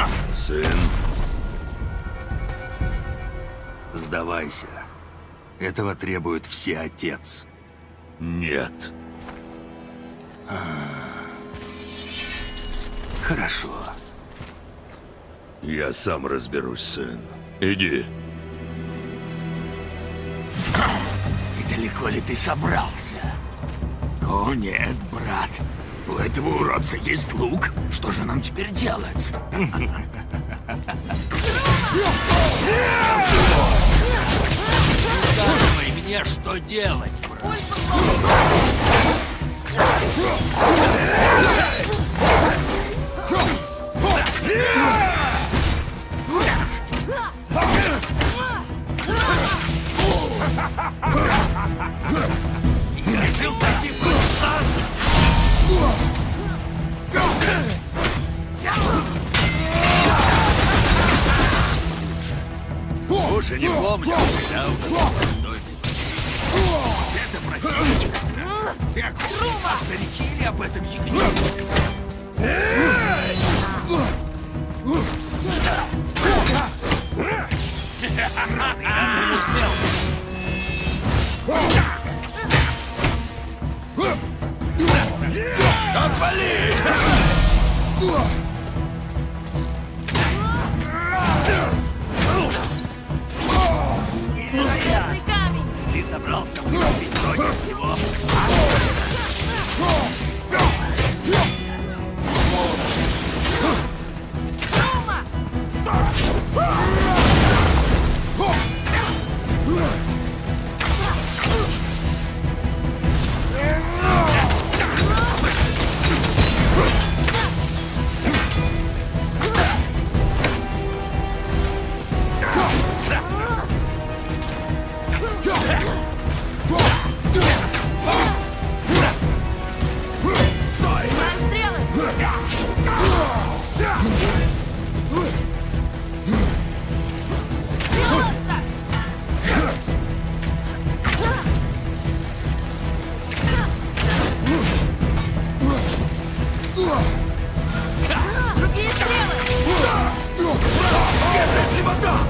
Сын. Сдавайся. Этого требует Всеотец. Нет. Хорошо. Я сам разберусь, сын. Иди. И далеко ли ты собрался? О нет, брат. У этого уродца есть лук. Что же нам теперь делать? Сказывай мне, что делать, брат. Решил пойти просто. Уже не помню, когда у нас был простой. Это противник. Ты о старике или об этом ягненке? Я не успел. Отвали! Невероятный камень! Ты собрался выступить против всего? Другие стрелы! Если вода!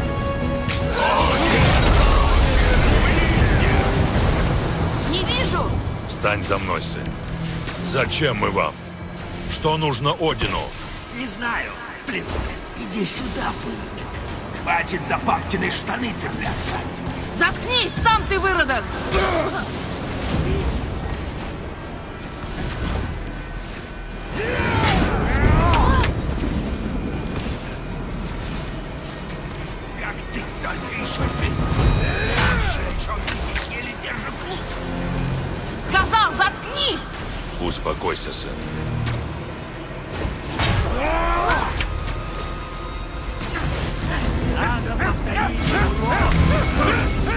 Не вижу! Встань за мной, сын. Зачем мы вам? Что нужно Одину? Не знаю. Блин, иди сюда, выродок. Хватит за папкины штаны цепляться. Заткнись, сам ты выродок! Как ты только еще Шерчонки еле держат лук. Сказал, заткнись! Успокойся, сын. Надо повторить урок.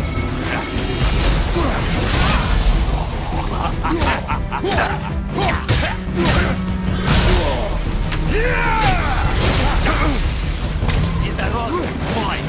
Недоросток мой.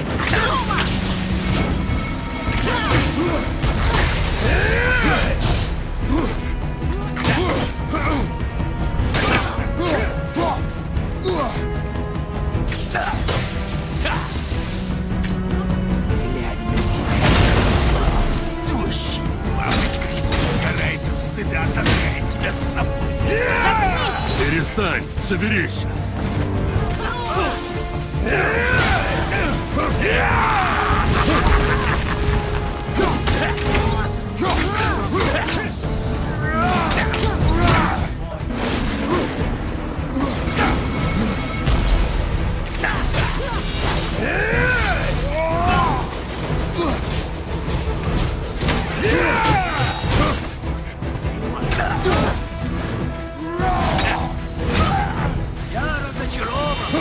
Глянь на себя. Тощий. Мамочка сгорает от стыда, таскает тебя с собой. Заткнись! Перестань, соберись. Я разочарован.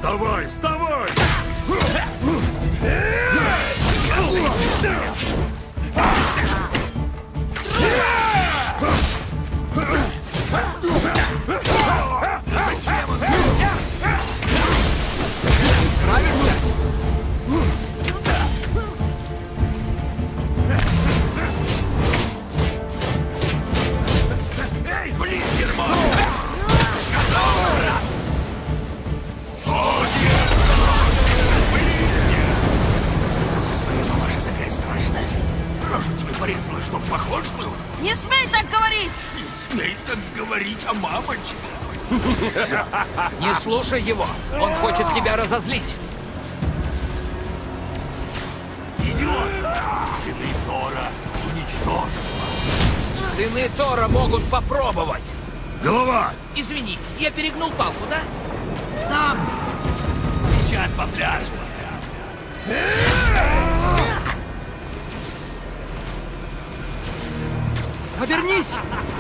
Вставай, вставай! Справишься? Эй, блин, дерьмо! Своя мамаша такая страшная. Рожу тебе порезала, чтоб похож был. Не смей так говорить! Не смей так говорить о мамочке. Не слушай его. Он хочет тебя разозлить. Идиот! Сыны Тора уничтожат. Сыны Тора могут попробовать. Голова! Извини, я перегнул палку, да? Сейчас попляшем. Обернись!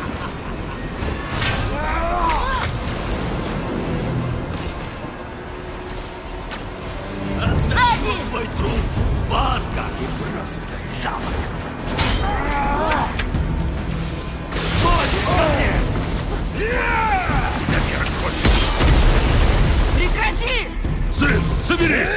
Сзади! Твой труп! Баска! Ты просто жабок! Стой! Ко мне! Наверх хочешь? Прекрати! Сын, соберись!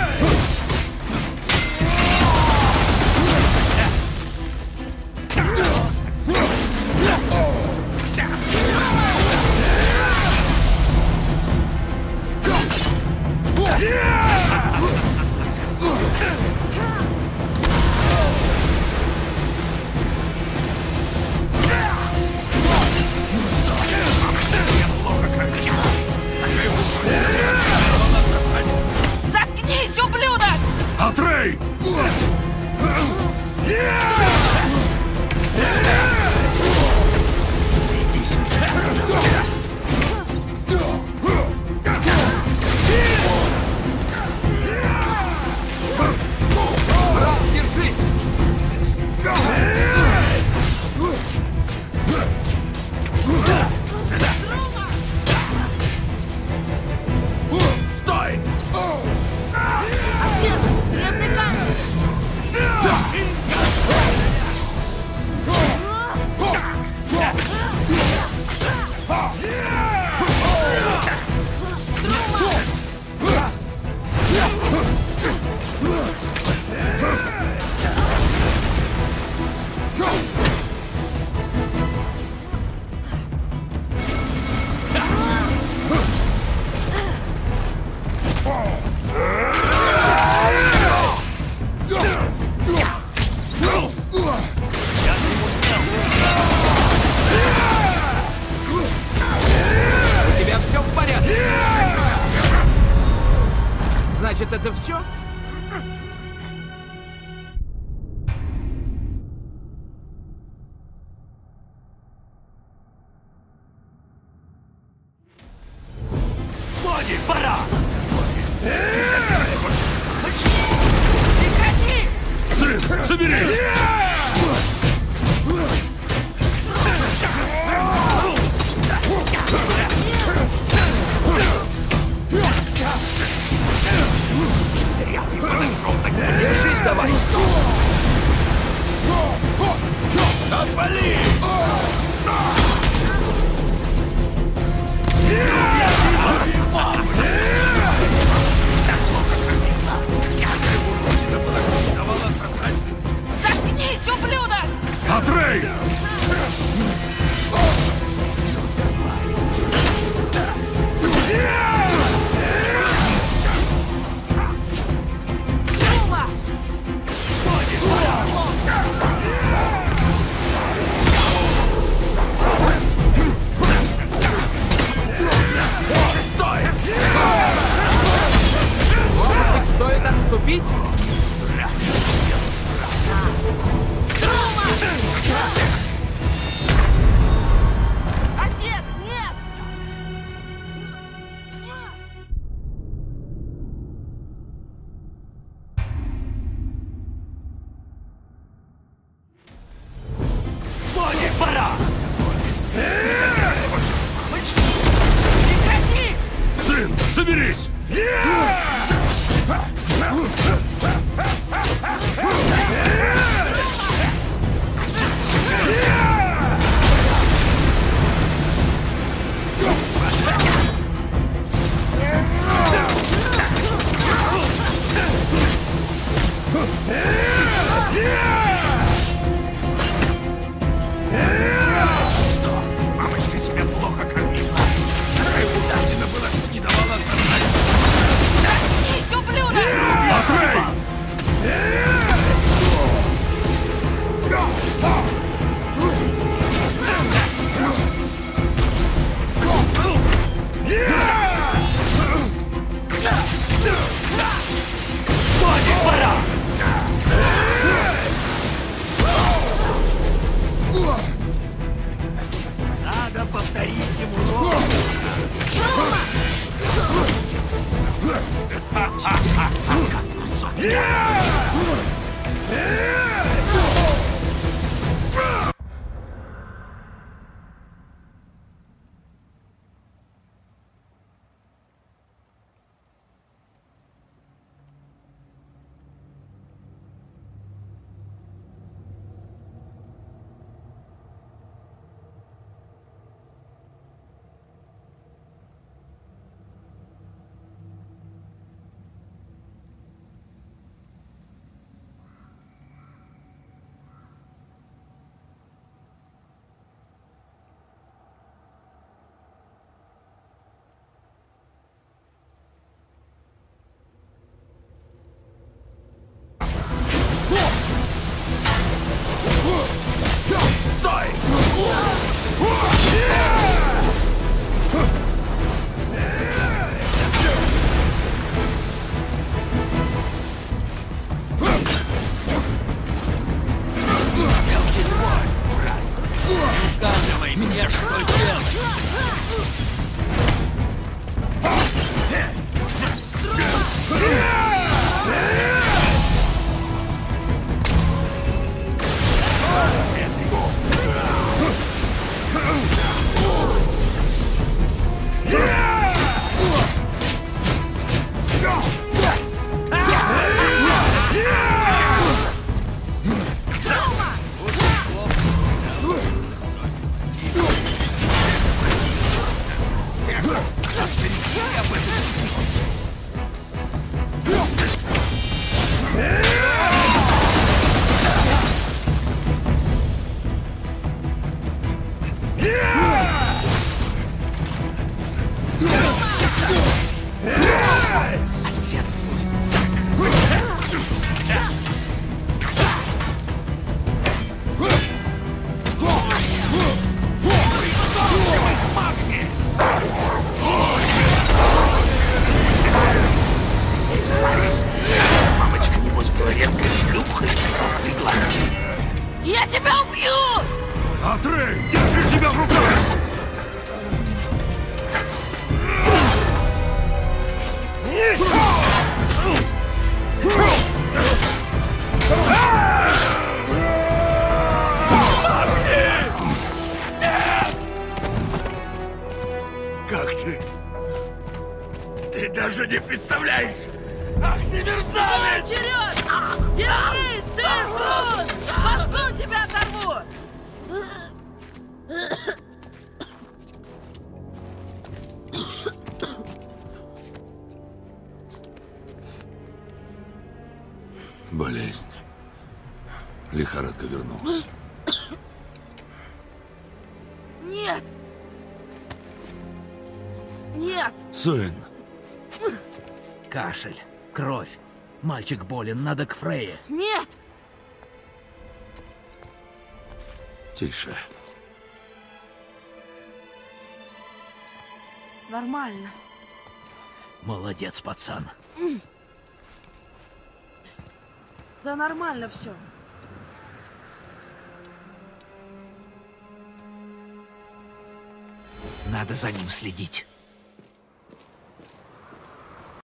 Заткнись, ублюдок! Атрей! Иди сюда! Брат, держись! Стой! Отец, тюремный камень! У тебя все в порядке? Значит, это все? Тони, пора! Прекрати! Сын, соберись! Держись давай! Отвали! Заткнись, ублюдок! Атрей! Дума! Стой! Может быть, стоит отступить? Отец, нет! Тони, пора! Прекрати! Сын, Сын, соберись! Что? Мамочка тебя плохо кормила. Такая удачина была, что не давала сожрать. Заткнись, ублюдок! Атрей! Надо повторить ему урок. Как кусок мяса. Указывай мне, что делать. Отец будет Мамочка, небось, была редкой шлюпкой с красной глазки. Я тебя убью! Атрей, держи себя в руках! Как ты? Ты даже не представляешь! Ах ты мерзавец! Вперед! Вернись, ты трус! Башку тебя оторву! Болезнь. Лихорадка вернулась. Нет! Нет! Сын, Кашель, кровь. Мальчик болен, надо к Фрейе. Нет! тише. Нормально. Молодец, пацан. Да нормально все. Надо за ним следить.